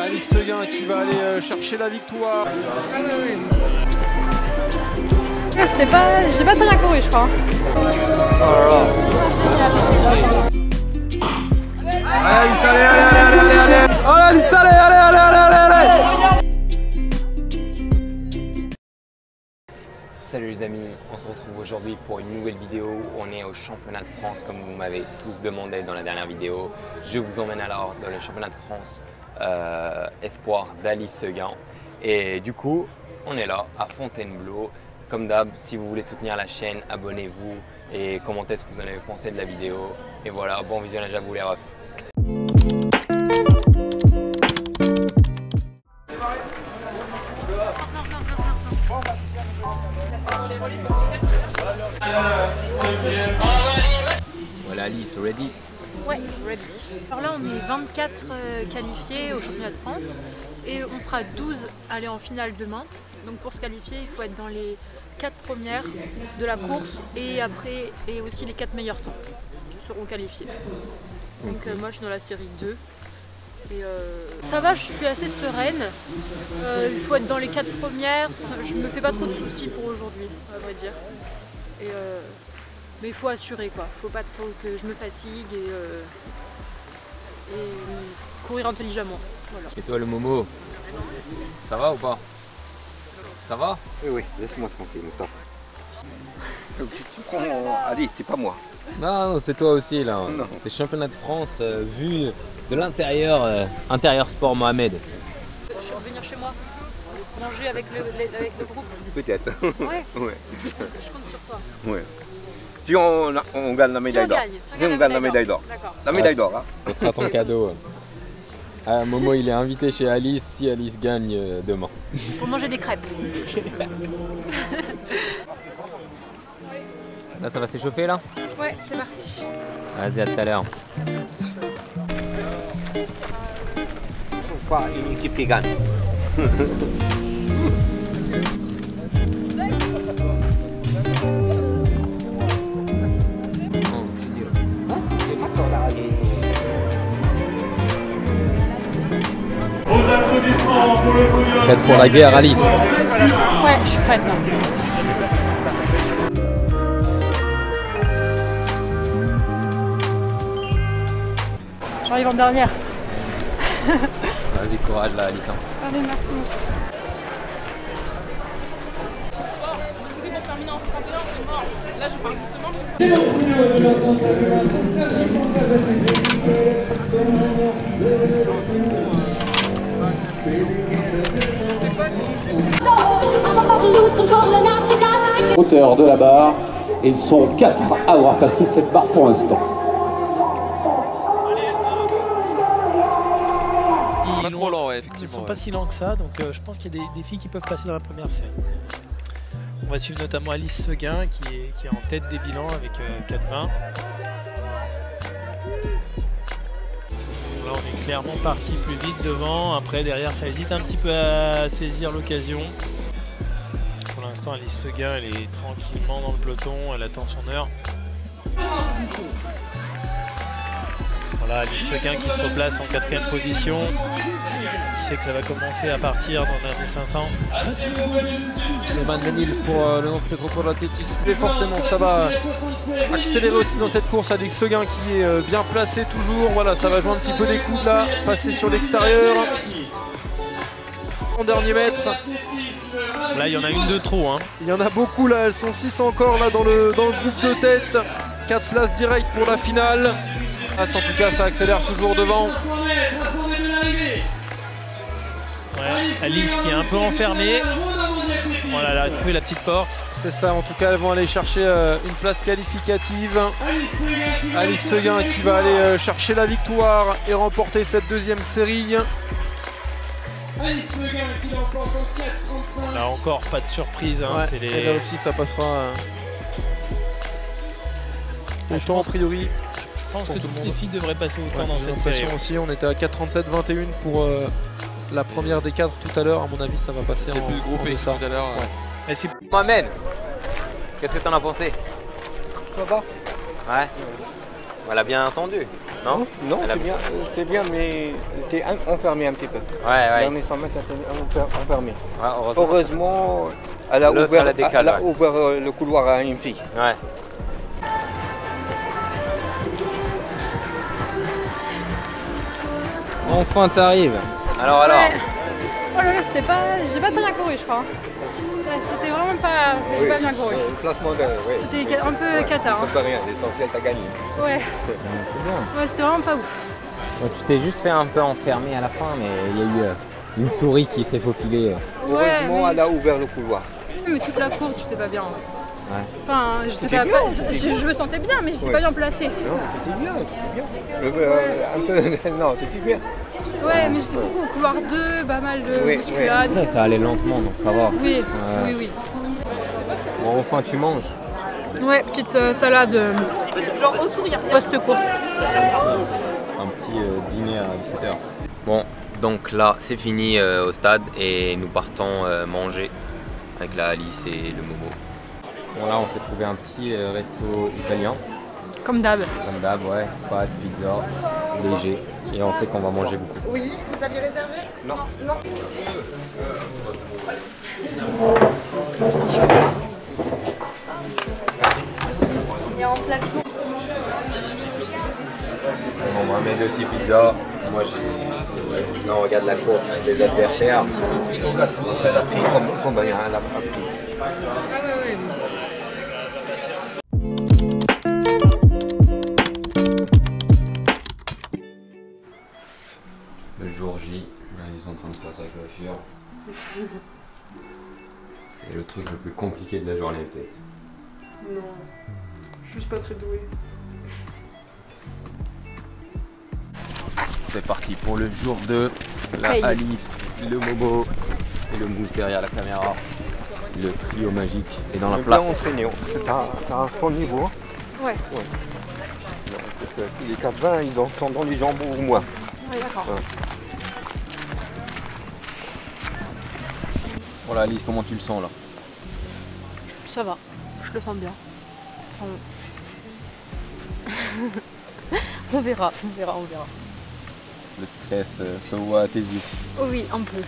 Alice Seguin qui va aller chercher la victoire. C'était pas... J'ai pas très bien couru, je crois. Allez Alice, allez, allez, allez, allez, allez. Oh Alice, allez, allez, allez, allez, allez. Salut les amis, on se retrouve aujourd'hui pour une nouvelle vidéo. On est au championnat de France comme vous m'avez tous demandé dans la dernière vidéo. Je vous emmène alors dans le championnat de France espoir d'Alice Seguin. Et du coup, on est là à Fontainebleau. Comme d'hab, si vous voulez soutenir la chaîne, abonnez-vous et commentez ce que vous en avez pensé de la vidéo. Et voilà, bon visionnage à vous les refs. Voilà Alice, ready? Ouais, ready. Alors là, on est 24 qualifiés au championnat de France et on sera 12 à aller en finale demain. Donc pour se qualifier, il faut être dans les 4 premières de la course et après, et aussi les 4 meilleurs temps seront qualifiés. Donc moi, je suis dans la série 2. Et ça va, je suis assez sereine. Il faut être dans les 4 premières. Je me fais pas trop de soucis pour aujourd'hui, à vrai dire. Et mais il faut assurer quoi. Il faut pas trop que je me fatigue et courir intelligemment. Voilà. Et toi le Momo, ça va ou pas? Ça va? Oui, oui, laisse-moi tranquille, Moustapha. Tu prends Alice, c'est pas moi. Non, c'est toi aussi là. C'est championnat de France vu de l'intérieur, intérieur sport Mohamed. Je vais revenir chez moi, manger avec le groupe. Peut-être. Ouais. Ouais. Je compte sur toi. Ouais. Si on gagne la médaille d'or. Si on gagne la médaille d'or. La médaille d'or. Hein. Ça sera ton cadeau. Ah, Momo, il est invité chez Alice si Alice gagne demain. Pour manger des crêpes. Là, ça va s'échauffer là? Ouais, c'est parti. Vas-y, à tout à l'heure. C'est pas une équipe qui gagne. Prête pour la guerre, Alice? Ouais, je suis prête là. J'arrive en dernière. Vas-y, courage là, Alice. Allez, merci. C'est pour terminer en 61, c'est mort. Là, je parle doucement. Hauteur de la barre, et ils sont 4 à avoir passé cette barre pour l'instant. Pas trop lent, ouais, effectivement. Ils sont pas si lents que ça, donc je pense qu'il y a des filles qui peuvent passer dans la première série. On va suivre notamment Alice Seguin qui est en tête des bilans avec 4,20. Là on est clairement parti plus vite devant, après derrière ça hésite un petit peu à saisir l'occasion. Pour l'instant Alice Seguin elle est tranquillement dans le peloton, elle attend son heure. Voilà Alice Seguin qui se replace en 4e position. Qui sait que ça va commencer à partir dans les 500. Eman Menil pour le nom de pour l'athlétisme. Et forcément ça va accélérer aussi dans cette course. Alice Seguin qui est bien placé toujours. Voilà, ça va jouer un petit peu des coudes là. Passer sur l'extérieur. En dernier mètre. Là il y en a une de trop. Hein. Il y en a beaucoup là. Elles sont 6 encore là dans le groupe de tête. 4 places directes pour la finale. En tout cas ça accélère toujours devant. Ouais, Alice qui est un peu enfermée. Voilà, elle a trouvé la petite porte. C'est ça, en tout cas elles vont aller chercher une place qualificative. Alice Seguin qui va aller chercher la victoire et remporter cette 2e série. Là encore pas de surprise. Hein, Ouais, les... et là aussi ça passera autant a priori. Je pense que toutes les filles devraient passer autant dans cette série. Aussi, on était à 4,37-21 pour la première des 4 tout à l'heure. À mon avis ça va passer en plus groupé ça. tout à l'heure. Ouais. Mohamed, qu'est-ce que t'en as pensé? Ça va? Ouais. Elle a bien entendu, non? Non, Elle a- c'est bien, mais t'es enfermé un petit peu. Ouais. Dernier 100 mètres, t'es enfermé. Ouais, Heureusement, elle a l'autre, ouvert, elle a décalé, ouais. ouvert le couloir à une fille. Ouais. Enfin, t'arrives. Alors. Ouais. Oh là là, c'était pas. J'ai pas très bien couru, je crois. Ouais, c'était vraiment pas. J'ai pas bien couru. Le placement de. Ouais. C'était un peu cata. Ça Hein. fait rien, l'essentiel, t'as gagné. Ouais. C'est bien. Ouais, c'était vraiment pas ouf. Bon, tu t'es juste fait un peu enfermer à la fin, mais il y a eu une souris qui s'est faufilée. Heureusement, mais... elle a ouvert le couloir. Mais toute la course, j'étais pas bien. Ouais. Enfin, j'étais C'était pas. bien, pas- c'était je, bien. je me sentais bien, mais j'étais Ouais. pas bien placée. Non, c'était bien. Un peu. Non, c'était bien. Ouais, mais j'étais beaucoup au couloir 2, pas mal de Oui, bousculades. Après, ça allait lentement, donc ça va. Oui, Ouais. oui. Bon, enfin, tu manges. Ouais, petite salade post-course. Un petit dîner à 17h. Bon, donc là, c'est fini au stade et nous partons manger avec la Alice et le Momo. Bon, là, on s'est trouvé un petit resto italien. Comme d'hab. Comme d'hab, ouais. Pâtes, pizza, léger. Et on sait qu'on va manger beaucoup. Oui, vous aviez réservé? Non. Non. Et en plat de jour. On va mettre aussi pizza. Moi, j'ai. Là, on regarde la course des adversaires. Elle a pris combien elle a pris. Le jour J, ils sont en train de faire sa coiffure. C'est le truc le plus compliqué de la journée, peut-être. Non, je suis pas très douée. C'est parti pour le jour 2. La Hey. Alice, le Momo et le Mousse derrière la caméra. Le trio magique est dans la Bien place. entraîné. T'as un bon niveau. Ouais. Les 80, ils sont dans les jambes ou moins. Ouais, d'accord. Bon, la Alice, comment tu le sens là? Ça va, je le sens bien. Enfin, on verra. Le stress se voit à tes yeux. Oh oui, un peu.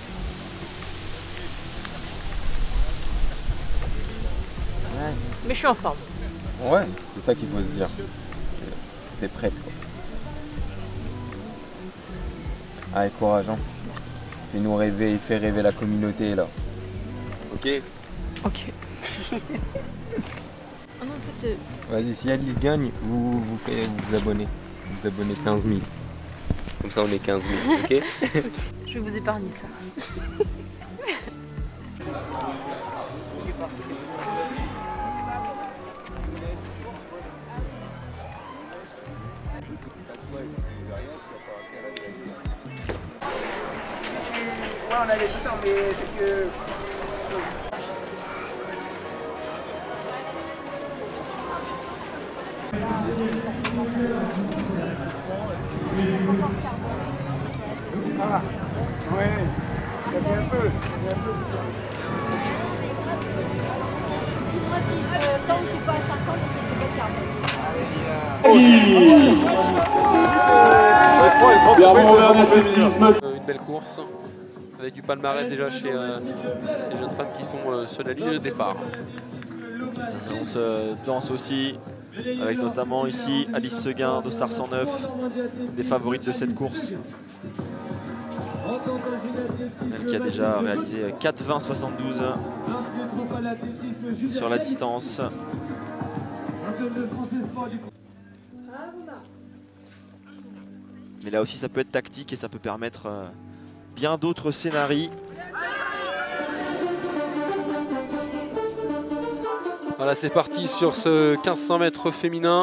Mais je suis en forme. Ouais, c'est ça qu'il faut se dire. T'es prête quoi. Allez, courage hein. Merci. Fais-nous rêver, fais rêver la communauté là. Ok? Ok. Ah non, en fait, Vas-y, si Alice gagne, vous vous abonnez. Vous abonnez 15 000. Comme ça on est 15 000, ok? je vais vous épargner ça. Ouais, on avait dit ça, mais c'est que. Tant que je suis pas à 50, je peux pas Une belle course avec du palmarès déjà chez les jeunes femmes qui sont sur la ligne de départ. Ça s'annonce dense aussi, avec notamment ici Alice Seguin de Sars 109, des favorites de cette course. Elle qui a déjà réalisé 4,20,72 sur la distance. Mais là aussi ça peut être tactique et ça peut permettre bien d'autres scénarios. Voilà, c'est parti sur ce 1500 mètres féminin.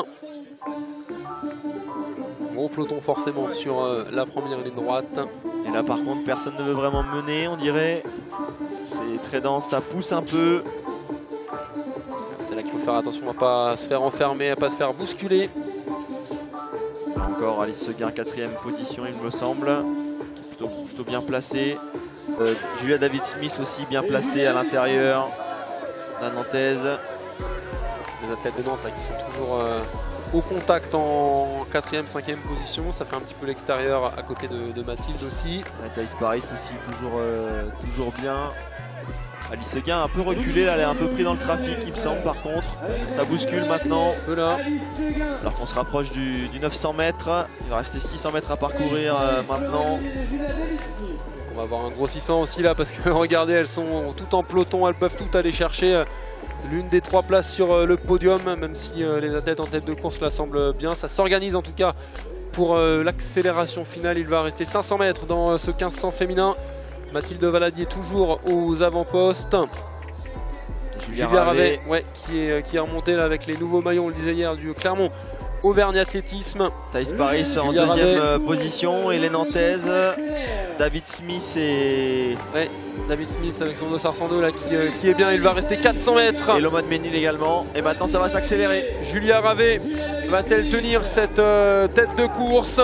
Gros peloton forcément sur la première ligne droite. Et là par contre personne ne veut vraiment mener, on dirait. C'est très dense, ça pousse un peu. C'est là qu'il faut faire attention à ne pas se faire enfermer, à ne pas se faire bousculer. Là encore Alice Seguin, 4e position il me semble. Plutôt bien placée. Julia David-Smith aussi bien placée à l'intérieur. La Nantaise. Les athlètes de Nantes là, qui sont toujours au contact en 4e, 5e position. Ça fait un petit peu l'extérieur à côté de Mathilde aussi. Thaïs Paris aussi toujours bien. Alice Seguin un peu reculée, là, elle est un peu pris dans le trafic il me semble par contre. Ça bouscule maintenant. Là. Alors qu'on se rapproche du 900 mètres. Il va rester 600 mètres à parcourir maintenant. On va avoir un gros 600 aussi là parce que regardez, elles sont toutes en peloton, elles peuvent toutes aller chercher l'une des 3 places sur le podium, même si les athlètes en tête de course la semblent bien. Ça s'organise en tout cas pour l'accélération finale. Il va rester 500 mètres dans ce 1500 féminin. Mathilde Valadier toujours aux avant-postes. Julia Ravet qui est remontée là avec les nouveaux maillots, on le disait hier, du Clermont Auvergne Athlétisme. Thaïs Paris en deuxième position et les Nantaises. David Smith et... Ouais, David Smith avec son dossard 102 là qui est bien, il va rester 400 mètres. Et Lomad Ménil également. Et maintenant ça va s'accélérer. Julia Ravet va-t-elle tenir cette tête de course?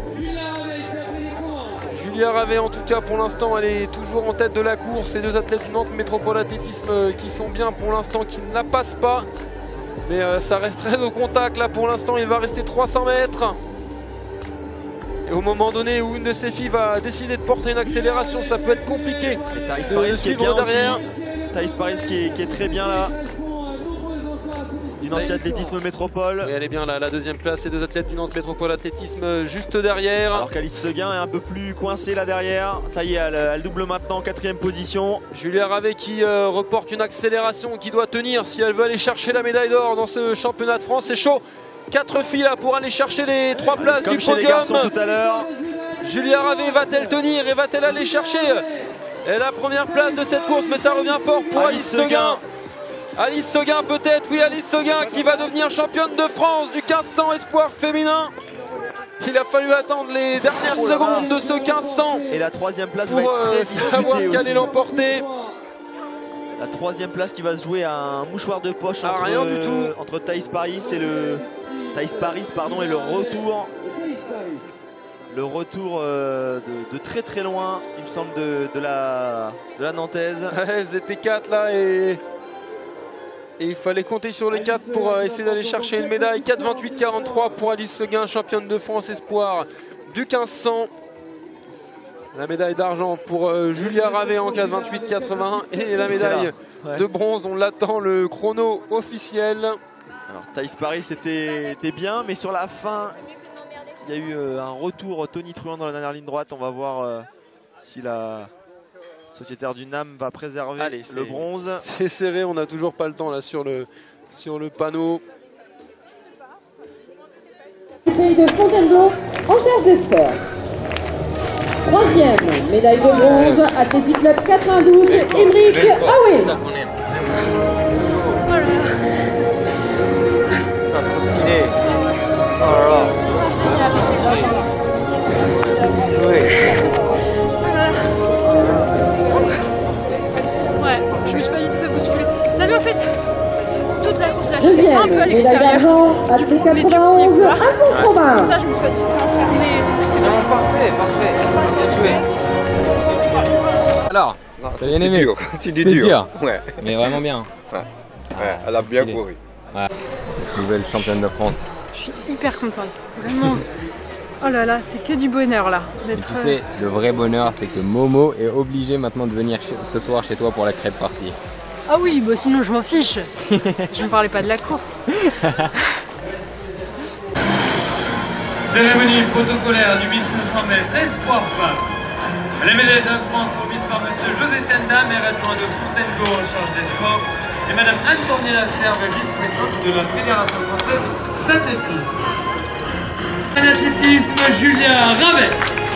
Julia Ravet en tout cas pour l'instant elle est toujours en tête de la course. Les 2 athlètes du Nantes Métropole Athlétisme qui sont bien pour l'instant, qui ne la passent pas. Mais ça reste très au contact là pour l'instant, il va rester 300 mètres. Et au moment donné où une de ces filles va décider de porter une accélération, ça peut être compliqué. Thaïs Paris qui est bien derrière. Thaïs Paris qui est très bien là. Du Nantes Athlétisme Métropole. Oui, elle est bien là, la 2e place, les 2 athlètes du Nantes Métropole Athlétisme juste derrière. Alors qu'Alice Seguin est un peu plus coincée là derrière. Ça y est, elle double maintenant en 4e position. Julia Ravet qui reporte une accélération qui doit tenir si elle veut aller chercher la médaille d'or dans ce championnat de France. C'est chaud. 4 filles là pour aller chercher les 3 places comme du chez podium. Les garçons tout à l'heure. Julia Ravet va-t-elle tenir et va-t-elle aller chercher la première place de cette course? Mais ça revient fort pour Alice Seguin. Alice Seguin peut-être, oui, Alice Seguin qui va devenir championne de France du 1500 espoir féminin. Il a fallu attendre les dernières secondes de ce 1500 et la 3e place pour va être très savoir qui allait l'emporter. La 3e place qui va se jouer à un mouchoir de poche rien du tout. Entre Thaïs Paris et le et le retour. Le retour de très très loin, il me semble, de la Nantaise. Elles étaient 4 là et il fallait compter sur les 4 pour essayer d'aller chercher une médaille. 4,28,43 pour Alice Seguin, championne de France espoir du 1500. La médaille d'argent pour Julia Ravet en 4,28,81 et la médaille de bronze, on l'attend, le chrono officiel. Alors Thaïs Paris c'était bien, mais sur la fin il y a eu un retour tonitruant dans la dernière ligne droite. On va voir si la Sociétaire du NAM va préserver le bronze. C'est serré, on n'a toujours pas le temps là sur le panneau. Pays de Fontainebleau en charge des sports. 3e, médaille de bronze, Athletic Club 92, Emric Aoué. C'est pas trop stylé. Oh là là. Oui. Ouais, je me suis pas du tout fait bousculer. T'as vu en fait toute la course là, j'étais un peu à Deuxième, médaille l'extérieur. d'argent, Athletic 91, Alphonse Robin. Comme ça, je me suis pas du tout fait enfermer. Non, parfait. Bien joué. Alors, t'as bien aimé? C'était dur. Ouais. Mais vraiment bien. Ouais, elle a bien couru. Ouais. Nouvelle championne de France. Je suis hyper contente, vraiment. Oh là là, c'est que du bonheur là. Et tu sais, le vrai bonheur, c'est que Momo est obligé maintenant de venir ce soir chez toi pour la crêpe party. Ah oui, bah sinon je m'en fiche. Je ne parlais pas de la course. Cérémonie protocolaire du 1500 mètres espoir femmes. Les médailles de France sont mises par M. José Tenda, maire adjoint de Fontainebleau en charge des sports, et Mme Anne Tournier-Lasserve, vice-présidente de la Fédération française d'athlétisme. En athlétisme, Julia Ravet.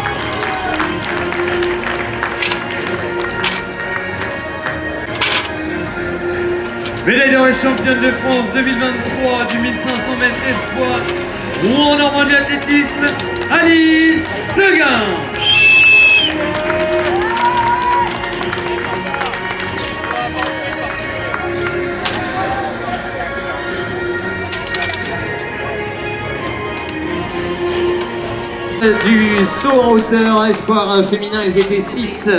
Médaille d'or et championne de France 2023 du 1500 mètres espoir. Ou en Normandie athlétisme, Alice Seguin. Du saut en hauteur espoir féminin, ils étaient 6.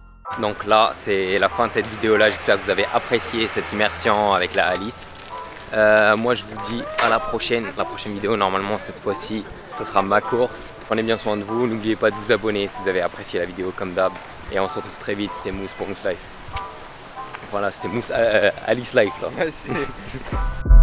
Donc là, c'est la fin de cette vidéo là. J'espère que vous avez apprécié cette immersion avec la Alice. Moi je vous dis à la prochaine vidéo. Normalement cette fois-ci, ça sera ma course. Prenez bien soin de vous. N'oubliez pas de vous abonner si vous avez apprécié la vidéo comme d'hab. Et on se retrouve très vite. C'était Mousse pour Mousse Life. Voilà, c'était Mousse Alice Life là.